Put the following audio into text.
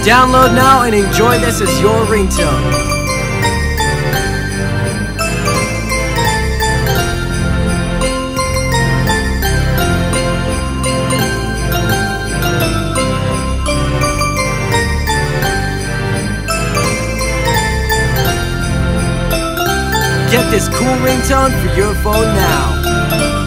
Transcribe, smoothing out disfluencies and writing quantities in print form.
Download now and enjoy this as your ringtone. Get this cool ringtone for your phone now.